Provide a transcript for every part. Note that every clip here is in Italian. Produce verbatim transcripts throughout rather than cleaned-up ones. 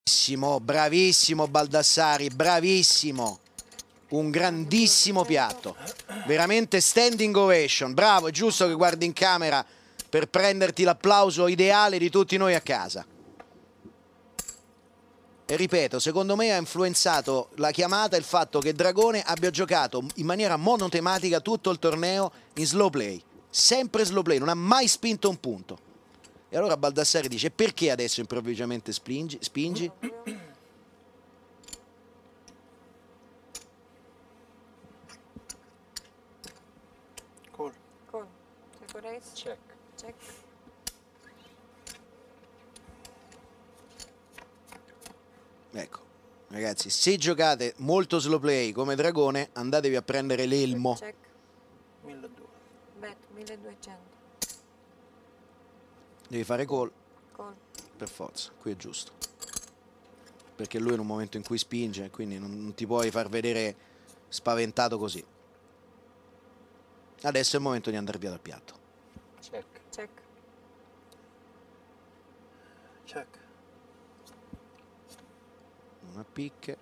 Bravissimo, bravissimo Baldassari, bravissimo. Un grandissimo piatto. Veramente standing ovation. Bravo, è giusto che guardi in camera per prenderti l'applauso ideale di tutti noi a casa. E ripeto, secondo me ha influenzato la chiamata il fatto che Dragone abbia giocato in maniera monotematica tutto il torneo in slow play. Sempre slow play, non ha mai spinto un punto. E allora Baldassari dice: perché adesso improvvisamente spingi? spingi? Call. Call. Second raise. Check. Check. Ecco, ragazzi, se giocate molto slow play come Dragone, andatevi a prendere l'elmo. Check. milleduecento. Bet milleduecento. Devi fare call. Call. Per forza, qui è giusto. Perché lui è in un momento in cui spinge, quindi non, non ti puoi far vedere spaventato così. Adesso è il momento di andare via dal piatto. Check. Check. Check. Una picche.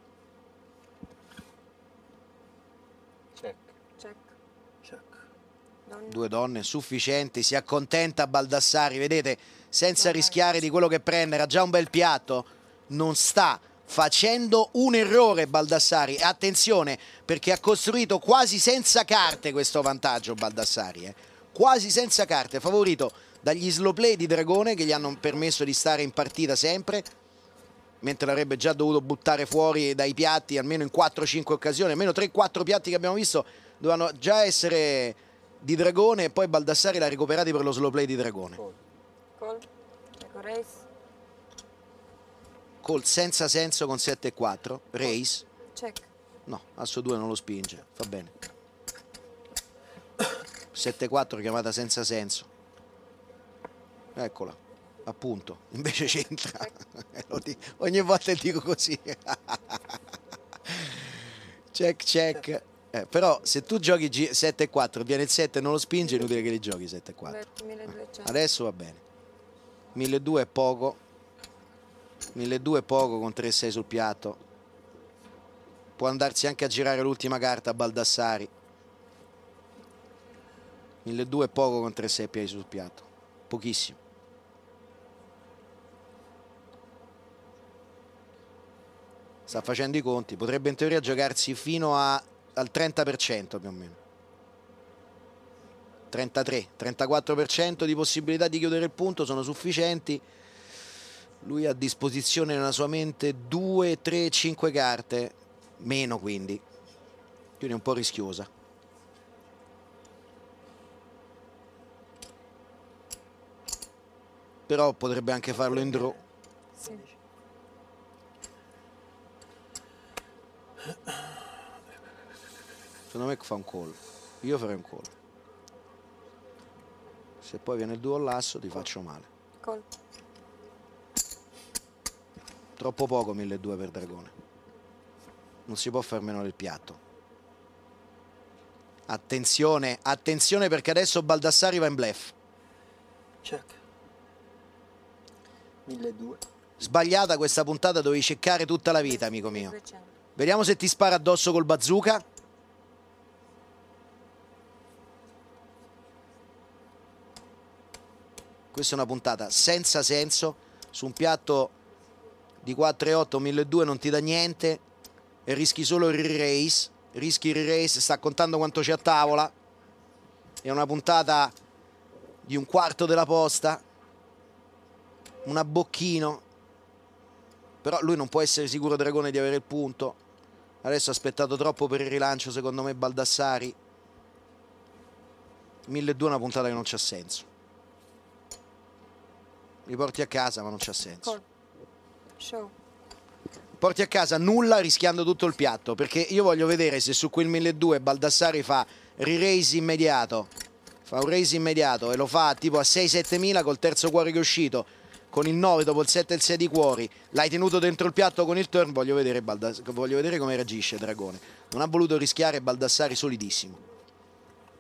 Check. Check. Check. Donna. Due donne sufficienti, si accontenta Baldassari, vedete, senza rischiare di quello che prende, era già un bel piatto, non sta facendo un errore Baldassari. Attenzione, perché ha costruito quasi senza carte questo vantaggio Baldassari, eh. Quasi senza carte, favorito dagli slow play di Dragone che gli hanno permesso di stare in partita sempre, mentre l'avrebbe già dovuto buttare fuori dai piatti almeno in quattro cinque occasioni, almeno tre quattro piatti che abbiamo visto dovevano già essere di Dragone e poi Baldassari l'ha recuperati per lo slow play di Dragone. Call. Call. Second raise. Col senza senso con sette e quattro, raise, Check. no, asso due non lo spinge, va bene. sette e quattro chiamata senza senso, eccola, appunto, invece c'entra. Ogni volta dico così. Check check. Eh, però se tu giochi sette e quattro viene il sette e non lo spinge, è inutile che li giochi sette e quattro. Bet milleduecento. Adesso va bene. milleduecento è poco. milleduecento è poco con tre sei sul piatto. Può andarsi anche a girare l'ultima carta a Baldassari. milleduecento è poco con tre sei piedi sul piatto. Pochissimo. Sta facendo i conti. Potrebbe in teoria giocarsi fino a, al trenta per cento più o meno. trentatré, trentaquattro per cento di possibilità di chiudere il punto sono sufficienti. Lui ha a disposizione nella sua mente due, tre, cinque carte, meno quindi. Quindi è un po' rischiosa. Però potrebbe anche farlo in draw. Sì. Secondo me fa un call. Io farei un call. Se poi viene il duo all'asso ti faccio male. Call. Troppo poco milleduecento per Dragone. Non si può far meno del piatto. Attenzione, attenzione perché adesso Baldassari va in bluff. Check. milleduecento. Sbagliata questa puntata, dovevi ceccare tutta la vita, amico mio. milleduecento. Vediamo se ti spara addosso col bazooka. Questa è una puntata senza senso. Su un piatto di quattro e otto, milleduecento non ti dà niente. E rischi solo il re-race. Rischi il re-race, sta contando quanto c'è a tavola. È una puntata di un quarto della posta. Un abbocchino. Però lui non può essere sicuro, Dragone, di avere il punto. Adesso ha aspettato troppo per il rilancio, secondo me, Baldassari. milleduecento è una puntata che non c'ha senso. Li porti a casa, ma non c'ha senso. Call. Show. Porti a casa nulla rischiando tutto il piatto, perché io voglio vedere se su quel milleduecento Baldassari fa re-raise immediato. Fa un raise immediato e lo fa tipo a sei sette mila col terzo cuore che è uscito. Con il nove dopo il sette e il sei di cuori, l'hai tenuto dentro il piatto con il turn. Voglio vedere, Baldass- voglio vedere come reagisce Dragone. Non ha voluto rischiare, Baldassari solidissimo.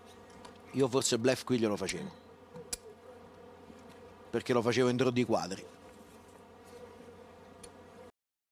Io forse il bluff qui glielo facevo, perché lo facevo in draw di quadri.